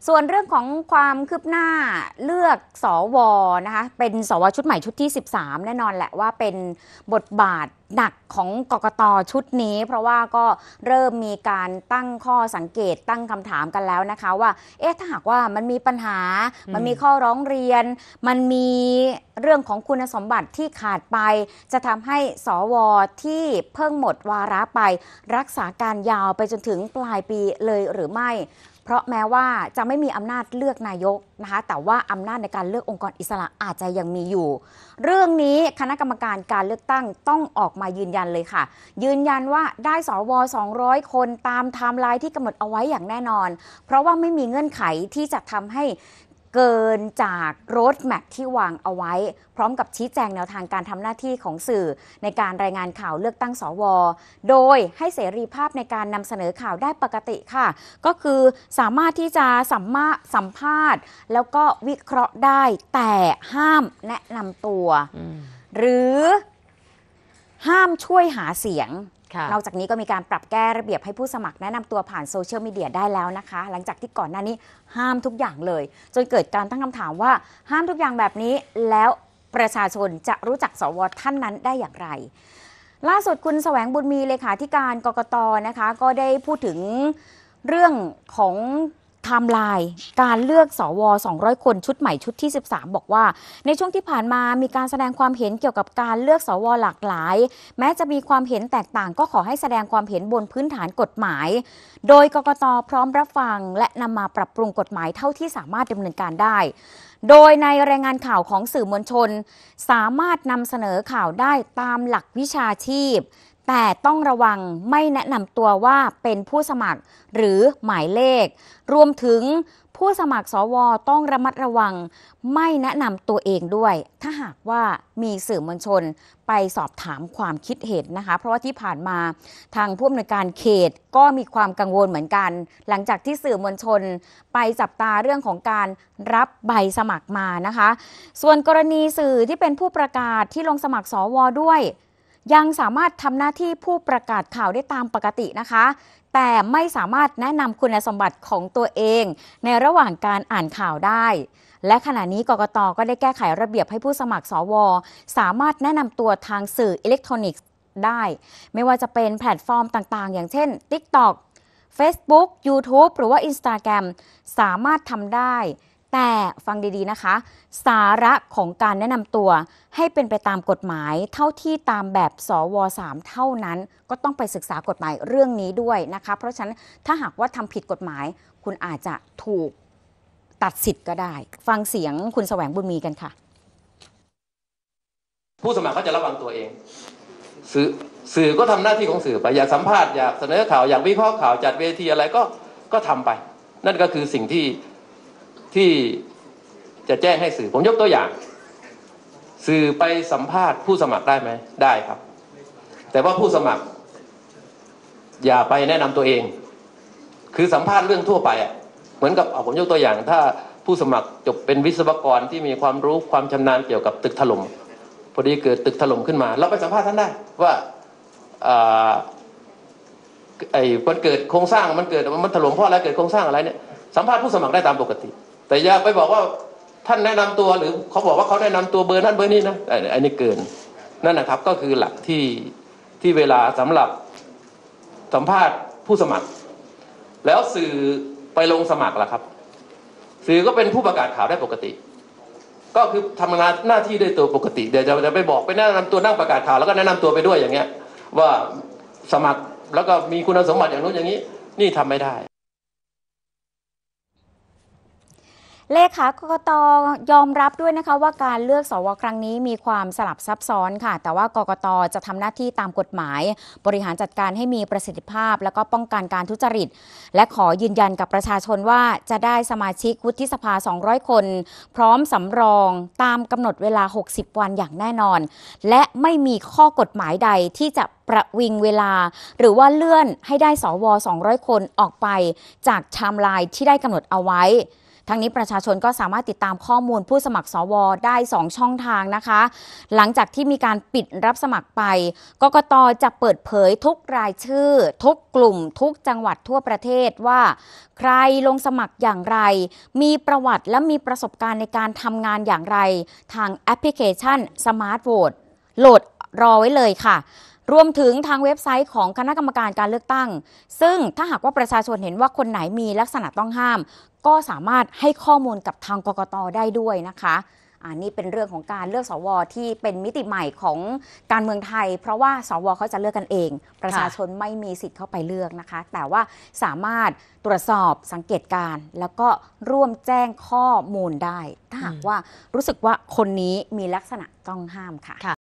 ส่วนเรื่องของความคืบหน้าเลือกสวนะคะเป็นสวชุดใหม่ชุดที่13แน่นอนแหละว่าเป็นบทบาทหนักของกกต.ชุดนี้เพราะว่าก็เริ่มมีการตั้งข้อสังเกตตั้งคำถามกันแล้วนะคะว่าถ้าหากว่ามันมีปัญหามันมีข้อร้องเรียนมันมีเรื่องของคุณสมบัติที่ขาดไปจะทำให้สวที่เพิ่งหมดวาระไปรักษาการยาวไปจนถึงปลายปีเลยหรือไม่เพราะแม้ว่าจะไม่มีอำนาจเลือกนายกนะคะแต่ว่าอำนาจในการเลือกองค์กรอิสระอาจจะยังมีอยู่เรื่องนี้คณะกรรมการการเลือกตั้งต้องออกมายืนยันเลยค่ะยืนยันว่าได้สว200 คนตามไทม์ไลน์ที่กำหนดเอาไว้อย่างแน่นอนเพราะว่าไม่มีเงื่อนไขที่จะทำให้เกินจากโรดแมพที่วางเอาไว้พร้อมกับชี้แจงแนวทางการทำหน้าที่ของสื่อในการรายงานข่าวเลือกตั้งสวโดยให้เสรีภาพในการนำเสนอข่าวได้ปกติค่ะก็คือสามารถที่จะสัมภาษณ์แล้วก็วิเคราะห์ได้แต่ห้ามแนะนำตัวหรือห้ามช่วยหาเสียงนอกจากนี้ก็มีการปรับแก้ระเบียบให้ผู้สมัครแนะนำตัวผ่านโซเชียลมีเดียได้แล้วนะคะหลังจากที่ก่อนหน้านี้ห้ามทุกอย่างเลยจนเกิดการตั้งคำถามว่าห้ามทุกอย่างแบบนี้แล้วประชาชนจะรู้จักสวท่านนั้นได้อย่างไรล่าสุดคุณแสวงบุญมีเลขาธิการกกต.นะคะก็ได้พูดถึงเรื่องของไทม์ไลน์การเลือกสว200 คนชุดใหม่ชุดที่13บอกว่าในช่วงที่ผ่านมามีการแสดงความเห็นเกี่ยวกับการเลือกสวหลากหลายแม้จะมีความเห็นแตกต่างก็ขอให้แสดงความเห็นบนพื้นฐานกฎหมายโดยกกต.พร้อมรับฟังและนำมาปรับปรุงกฎหมายเท่าที่สามารถดำเนินการได้โดยในรายงานข่าวของสื่อมวลชนสามารถนำเสนอข่าวได้ตามหลักวิชาชีพแต่ต้องระวังไม่แนะนำตัวว่าเป็นผู้สมัครหรือหมายเลขรวมถึงผู้สมัครสวต้องระมัดระวังไม่แนะนำตัวเองด้วยถ้าหากว่ามีสื่อมวลชนไปสอบถามความคิดเห็นนะคะเพราะว่าที่ผ่านมาทางผู้อำนวยการเขตก็มีความกังวลเหมือนกันหลังจากที่สื่อมวลชนไปจับตาเรื่องของการรับใบสมัครมานะคะส่วนกรณีสื่อที่เป็นผู้ประกาศที่ลงสมัครสวด้วยยังสามารถทำหน้าที่ผู้ประกาศข่าวได้ตามปกตินะคะแต่ไม่สามารถแนะนำคุณสมบัติของตัวเองในระหว่างการอ่านข่าวได้และขณะนี้กกต.ก็ได้แก้ไขระเบียบให้ผู้สมัครสวสามารถแนะนำตัวทางสื่ออิเล็กทรอนิกส์ได้ไม่ว่าจะเป็นแพลตฟอร์มต่างๆอย่างเช่น TikTok Facebook YouTube หรือว่า Instagram สามารถทำได้แต่ฟังดีๆนะคะสาระของการแนะนำตัวให้เป็นไปตามกฎหมายเท่าที่ตามแบบสว3เท่านั้นก็ต้องไปศึกษากฎหมายเรื่องนี้ด้วยนะคะเพราะฉะนั้นถ้าหากว่าทำผิดกฎหมายคุณอาจจะถูกตัดสิทธิ์ก็ได้ฟังเสียงคุณแสวงบุญมีกันค่ะผู้สมัครก็จะระวังตัวเองสื่อก็ทำหน้าที่ของสื่อไปอยากสัมภาษณ์อยากเสนอข่าวอยากวิเคราะห์ข่าวจัดเวทีอะไรก็ทำไปนั่นก็คือสิ่งที่จะแจ้งให้สื่อผมยกตัวอย่างสื่อไปสัมภาษณ์ผู้สมัครได้ไหมได้ครับแต่ว่าผู้สมัครอย่าไปแนะนำตัวเองคือสัมภาษณ์เรื่องทั่วไปเหมือนกับผมยกตัวอย่างถ้าผู้สมัครจบเป็นวิศวกรที่มีความรู้ความชำนาญเกี่ยวกับตึกถล่มพอดีเกิดตึกถล่มขึ้นมาเราไปสัมภาษณ์ท่านได้ว่ามันเกิดโครงสร้างมันถล่มเพราะอะไรเกิดโครงสร้างอะไรเนี่ยสัมภาษณ์ผู้สมัครได้ตามปกติแต่อย่าไปบอกว่าท่านแนะนำตัวหรือเขาบอกว่าเขาแนะนำตัวเบอร์นั้นเบอร์นี้นะอันนี้เกินนั่นนะครับก็คือหลักที่เวลาสำหรับสัมภาษณ์ผู้สมัครแล้วสื่อไปลงสมัครล่ะครับสื่อก็เป็นผู้ประกาศข่าวได้ปกติก็คือทำงานหน้าที่ด้วยตัวปกติเดี๋ยวจะไปบอกไปแนะนำตัวนั่งประกาศข่าวแล้วก็แนะนำตัวไปด้วยอย่างเงี้ยว่าสมัครแล้วก็มีคุณสมบัติอย่างนู้นอย่างนี้นี่ทำไม่ได้เลขากกต.ยอมรับด้วยนะคะว่าการเลือกสวครั้งนี้มีความสลับซับซ้อนค่ะแต่ว่ากกต.จะทำหน้าที่ตามกฎหมายบริหารจัดการให้มีประสิทธิภาพแล้วก็ป้องกันการทุจริตและขอยืนยันกับประชาชนว่าจะได้สมาชิกวุฒิสภา200 คนพร้อมสำรองตามกำหนดเวลา60 วันอย่างแน่นอนและไม่มีข้อกฎหมายใดที่จะประวิงเวลาหรือว่าเลื่อนให้ได้สว200 คนออกไปจากไทม์ไลน์ที่ได้กำหนดเอาไว้ทั้งนี้ประชาชนก็สามารถติดตามข้อมูลผู้สมัครสวได้2ช่องทางนะคะหลังจากที่มีการปิดรับสมัครไปกกต.จะเปิดเผยทุกรายชื่อทุกกลุ่มทุกจังหวัดทั่วประเทศว่าใครลงสมัครอย่างไรมีประวัติและมีประสบการณ์ในการทำงานอย่างไรทางแอปพลิเคชัน Smart Vote โหลดรอไว้เลยค่ะรวมถึงทางเว็บไซต์ของคณะกรรมการการเลือกตั้งซึ่งถ้าหากว่าประชาชนเห็นว่าคนไหนมีลักษณะต้องห้ามก็สามารถให้ข้อมูลกับทางกกต.ได้ด้วยนะคะนี่เป็นเรื่องของการเลือกสวที่เป็นมิติใหม่ของการเมืองไทยเพราะว่าสวเขาจะเลือกกันเองประชาชนไม่มีสิทธิ์เข้าไปเลือกนะคะแต่ว่าสามารถตรวจสอบสังเกตการณ์แล้วก็ร่วมแจ้งข้อมูลได้ถ้าหากว่ารู้สึกว่าคนนี้มีลักษณะต้องห้ามค่ะ